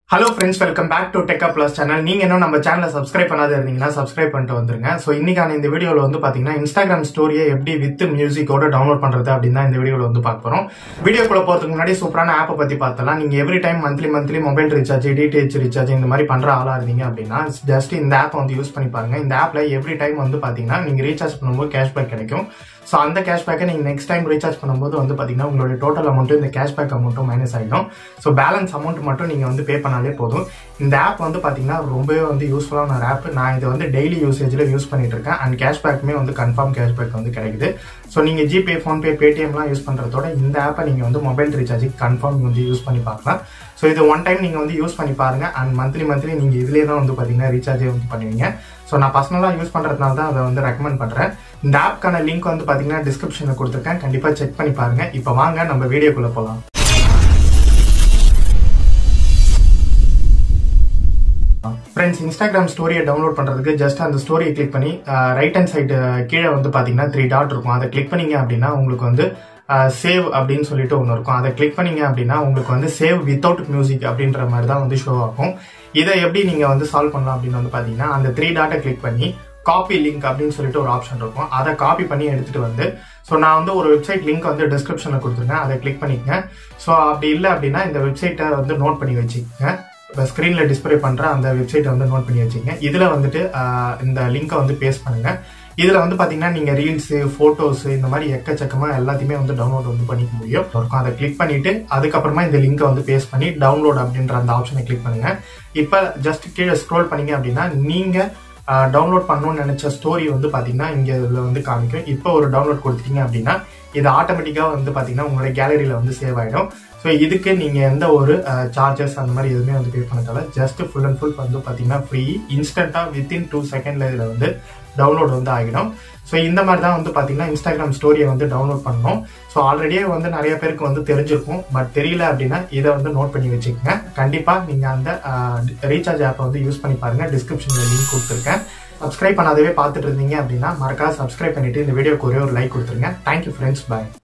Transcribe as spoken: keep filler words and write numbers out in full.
Hello friends, welcome back to Tech Up Plus channel. நீங்க இன்னும் நம்ம சேனலை சப்ஸ்கிரைப் பண்ணாத இருந்தீங்கன்னா சப்ஸ்கிரைப் பண்ணிட்டு வந்துருங்க. சோ இன்னைக்கான இந்த வீடியோல வந்து பாத்தீங்கன்னா Instagram ஸ்டோரியை எப்படி வித் மியூசிக்கோட டவுன்லோட் பண்றது அப்படினா இந்த வீடியோல வந்து பார்க்க போறோம். வீடியோக்குள்ள போறதுக்கு முன்னாடி சூப்பரான ஆப்பை பத்தி பார்த்தலாம். நீங்க every time monthly monthly mobile recharge, DTH recharge இந்த மாதிரி பண்ற ஆளா இருந்தீங்க அப்படின்னா ஜஸ்ட் இந்த ஆப்பை வந்து யூஸ் பண்ணி பாருங்க. இந்த ஆப்ல எவ்ரி டைம் வந்து பாத்தீங்கன்னா நீங்க ரீசார்ஜ் பண்ணும்போது கேஷ்பேக் கிடைக்கும். சோ அந்த கேஷ்பேக்கை நீங்க நெக்ஸ்ட் டைம் ரீசார்ஜ் பண்ணும்போது வந்து பாத்தீங்கன்னா உங்களுடைய டோட்டல் அமௌண்ட் இந்த கேஷ்பேக் அமௌண்ட்டும் மைனஸ் ஆயிடும். சோ பேலன்ஸ் அமௌண்ட் மட்டும் நீங்க வந்து பே பண்ணாலே போதும். இந்த ஆப் வந்து பாத்தீங்கன்னா ரொம்பவே வந்து யூஸ்ஃபுல்லான ஒரு ஆப். நான் இதை வந்து டெய்லி யூசேஜ்ல யூஸ் பண்ணிட்டு இருக்கேன். அண்ட் கேஷ்பேக்குமே வந்து கன்ஃபார்ம் கேஷ்பேக் வந்து கிடைக்குது. ஸோ நீங்க ஜிபே, ஃபோன்பே, பேடிஎம்லாம் யூஸ் பண்றதோட இந்த ஆப்பை நீங்க வந்து மொபைல் ரீசார்ஜுக்கு கன்ஃபார்ம் வந்து யூஸ் பண்ணி பார்க்கலாம். ஸோ இது ஒன் டைம் நீங்க வந்து யூஸ் பண்ணி பாருங்க. அண்ட் மந்த்லி மந்த்லி நீங்க இதுலேயே தான் வந்து பாத்தீங்கன்னா ரீசார்ஜே வந்து பண்ணுவீங்க. ஸோ நான் பர்சனலாக யூஸ் பண்றதுனால தான் அதை வந்து ரெக்கமெண்ட் பண்றேன். இந்த ஆப்க்கான லிங்க் வந்து பாத்தீங்கன்னா டிஸ்கிரிப்ஷன்ல கொடுத்துருக்கேன். கண்டிப்பா செக் பண்ணி பாருங்க. இப்போ வாங்க நம்ம வீடியோக்குள்ள போகலாம். ஃப்ரெண்ட்ஸ், இன்ஸ்டாகிராம் ஸ்டோரியை டவுன்லோட் பண்றதுக்கு ஜஸ்ட் அந்த ஸ்டோரியை கிளிக் பண்ணி ரைட் ஹேண்ட் சைடு கீழே வந்து பாத்தீங்கன்னா த்ரீ டாட் இருக்கும். அதை கிளிக் பண்ணீங்க அப்படின்னா உங்களுக்கு வந்து சேவ் அப்படின்னு சொல்லிட்டு ஒன்று இருக்கும். அதை கிளிக் பண்ணீங்க அப்படின்னா உங்களுக்கு வந்து சேவ் வித்தவுட் மியூசிக் அப்படின்ற மாதிரி தான் வந்து ஷோ ஆகும். இதை எப்படி நீங்க வந்து சால்வ் பண்ணலாம் அப்படின்னு வந்து பாத்தீங்கன்னா அந்த த்ரீ டாட்டை கிளிக் பண்ணி காப்பி லிங்க் அப்படின்னு சொல்லிட்டு ஒரு ஆப்ஷன் இருக்கும். அதை காப்பி பண்ணி எடுத்துட்டு வந்து ஸோ நான் வந்து ஒரு வெப்சைட் லிங்க் வந்து டிஸ்கிரிப்ஷன்ல கொடுத்துருக்கேன். அதை கிளிக் பண்ணிக்கங்க. ஸோ அப்படி இல்லை அப்படின்னா இந்த வெப்சைட்டை வந்து நோட் பண்ணி வச்சுக்கோங்க. இப்போ ஸ்க்ரீன்ல டிஸ்பிளே பண்ற அந்த வெப்சைட்டை வந்து நோட் பண்ணி வச்சுக்கங்க. இதுல வந்துட்டு இந்த லிங்கை வந்து பேஸ்ட் பண்ணுங்க. இதுல வந்து பாத்தீங்கன்னா நீங்க ரீல்ஸ், போட்டோஸ் இந்த மாதிரி எக்கச்சக்கமா எல்லாத்தையுமே வந்து டவுன்லோட் வந்து பண்ணிக்க முடியும். இருக்கும் அதை கிளிக் பண்ணிட்டு அதுக்கப்புறமா இந்த லிங்கை வந்து பேஸ்ட் பண்ணி டவுன்லோட் அப்படின்ற அந்த ஆப்ஷனை கிளிக் பண்ணுங்க. இப்ப ஜஸ்ட் கீழே ஸ்க்ரோல் பண்ணீங்க அப்படின்னா நீங்க டவுன்லோட் பண்ணணும்னு நினைச்ச ஸ்டோரி வந்து பாத்தீங்கன்னா இங்க இதுல வந்து காமிக்கும். இப்போ ஒரு டவுன்லோட் கொடுத்துட்டீங்க அப்படின்னா இது ஆட்டோமேட்டிக்கா வந்து பாத்தீங்கன்னா உங்களுடைய கேலரியில வந்து சேவ் ஆயிடும். ஸோ இதுக்கு நீங்க எந்த ஒரு சார்ஜஸ் அந்த மாதிரி எதுவுமே வந்து பே பண்ண தேவை. ஜஸ்ட் ஃபுல் அண்ட் ஃபுல் வந்து பாத்தீங்கன்னா ஃப்ரீ, இன்ஸ்டன்டா வித்தின் டூ செகண்ட்ல இதுல வந்து டவுன்லோட் வந்து ஆகிடும். ஸோ இந்த மாதிரி தான் வந்து பாத்தீங்கன்னா இன்ஸ்டாகிராம் ஸ்டோரியை வந்து டவுன்லோட் பண்ணணும். ஸோ ஆல்ரெடியே வந்து நிறைய பேருக்கு வந்து தெரிஞ்சிருக்கும். பட் தெரியல அப்படின்னா இதை வந்து நோட் பண்ணி வச்சுக்கோங்க. கண்டிப்பா நீங்க அந்த ரீசார்ஜ் ஆப்பை வந்து யூஸ் பண்ணி பாருங்க. டிஸ்கிரிப்ஷன்ல லிங்க் கொடுத்துருக்கேன். சப்ஸ்கிரைப் பண்ணாதவே பார்த்துட்டு இருந்தீங்க அப்படின்னா மறக்காம சப்ஸ்கிரைப் பண்ணிட்டு இந்த வீடியோக்கு ஒரே ஒரு லைக் கொடுத்துருங்க. தேங்க்யூ ஃப்ரெண்ட்ஸ், பாய்.